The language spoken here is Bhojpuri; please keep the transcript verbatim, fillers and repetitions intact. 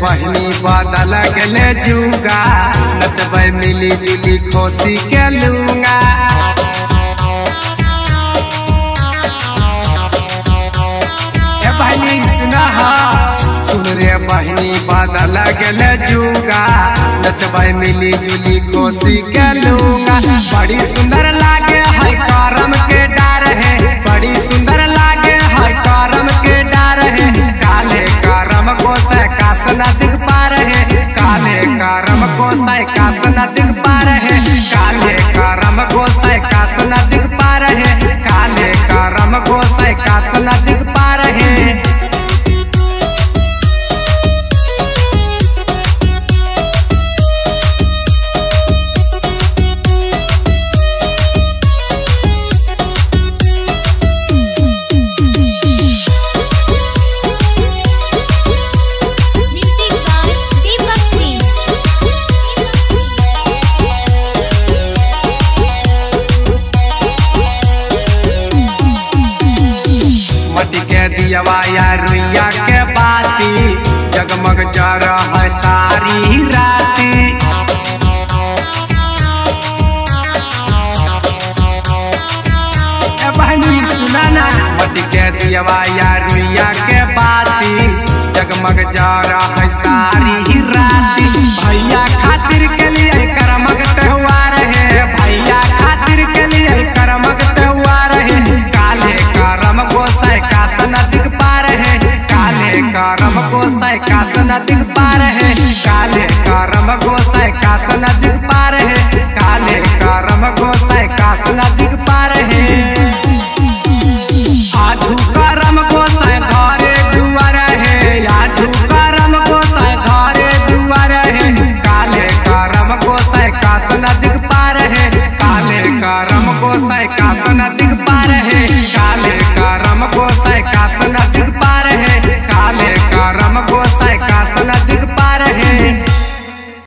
बहनी बदल गले जुगा नचबै मिली जुली खोसी के लूंगा। ए बहनी सुना सुन रे बहनी बदल गले जुगा नचबै मिली जुली खोसी के लूंगा। बड़ी सुंदर लागे है करम के डार है, बड़ी सुंदर लागे है करम के डार है। काले करम को कास न दिख पा रहे, काले करम को कास न दिख पा रहे, काले करम को कास न दिख पा रहे, काले करम को कास न दिख पा रहे। दियवा या रुइया के बाती जगमग जर है सारी राती। ए बहनी सुना ना मट के दियवा या रुइया के बाती जगमग जर है सारी राती। भैया खातिर के लिए करमग त्योहार है, भैया खातिर के लिए करमग त्योहार है। काले करम को कास न दिख पा रहे, काले करम को कास न दिख पा रहे, काले करम को कास न दिख पा रहे, काले करम को कास न दिख पा रहे। आजू करम को घरे दुआर है, आजू करम को घरे दुआर है। काले करम को कास न दिख पा रहे, काले करम को कास न दिख पा रहे, काले करम को कास न दिख पा रहे, काले करम